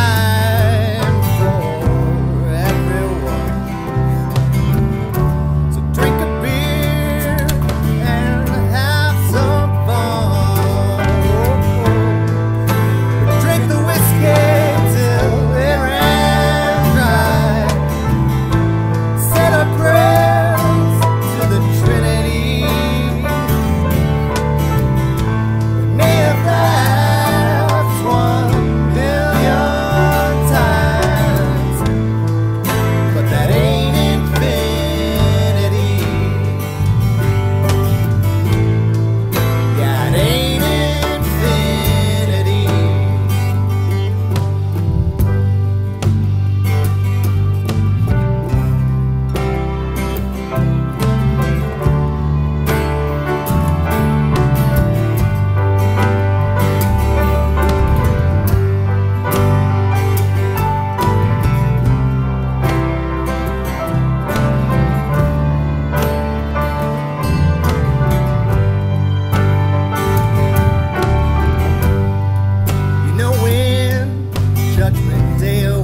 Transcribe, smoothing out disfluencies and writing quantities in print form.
time for everyone. So drink a beer and have some fun. Drink the whiskey till it ran dry. Say the prayers to the trinity. May have laughed 1,000,000 times, but that ain't infinity. Yeah, it ain't infinity. You know when Judgment Day